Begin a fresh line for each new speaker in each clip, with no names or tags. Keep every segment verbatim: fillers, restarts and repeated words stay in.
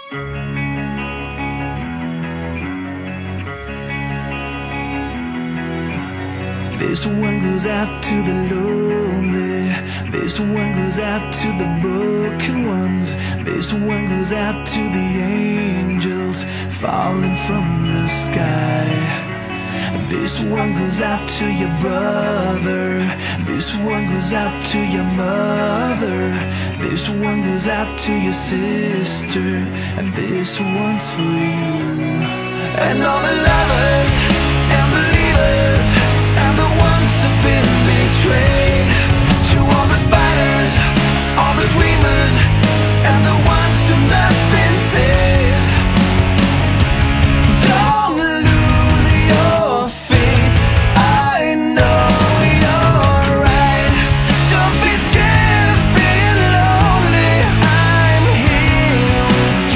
This one goes out to the lonely. This one goes out to the broken ones. This one goes out to the angels falling from the sky. This one goes out to your brother. This one goes out to your mother. This one goes out to your sister. And this one's for you. And all the lovers and believers, and the ones who've been betrayed. To all the fighters, all the dreamers, and the ones who've not been saved. Don't lose your faith, I know you're right. Don't be scared of being lonely, I'm here with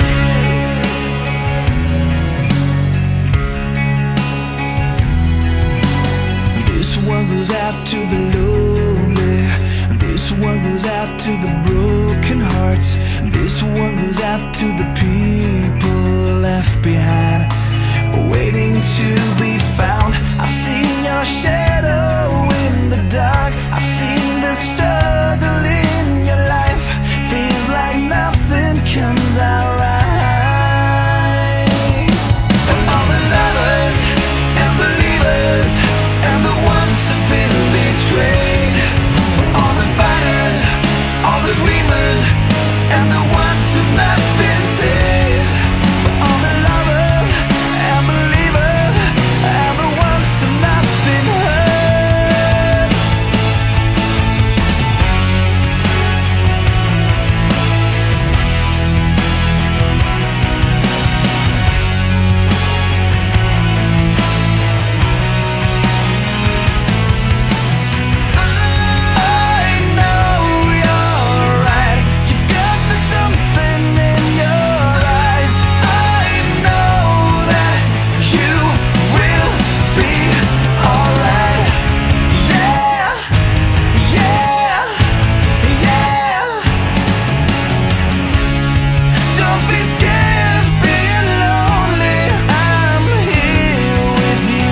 you. This one goes out to the lonely. This one goes out to the broken hearts. This one goes out to the people left behind, waiting to be found. I've seen your shadow in the dark. I've seen the struggle in your life. Feels like nothing comes out right. And all the lovers and believers, and the ones who've been betrayed. For all the fighters, all the dreamers, and the ones who've not been saved. For all the lovers and believers, and the ones who've not been hurt. I know you're right. You've got something in your eyes. I know that you will be alright. Yeah, yeah, yeah. Don't be scared of being lonely, I'm here with you.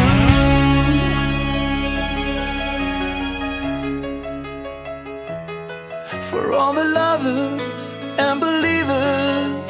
For all the lovers and believers,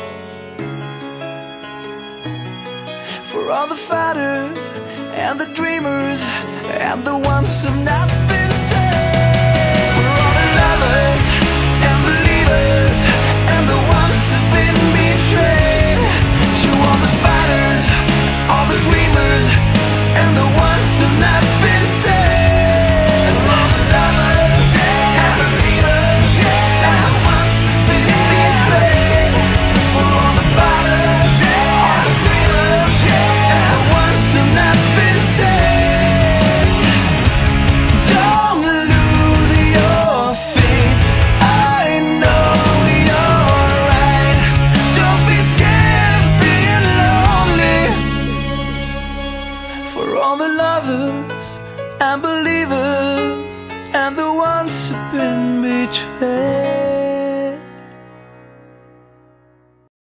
for all the fighters and the dreamers, and the ones who've not been saved. For all the lovers and believers, and the ones who've been betrayed. To all the fighters, all the dreamers, and the ones who've not been saved. For all the lovers and believers, and the ones who've been betrayed. For all the fighters, all the dreamers, and the ones who've not been saved. Don't lose your faith, I know you're right. Don't be scared of being lonely. For all the lovers and believers, and the ones who've been betrayed.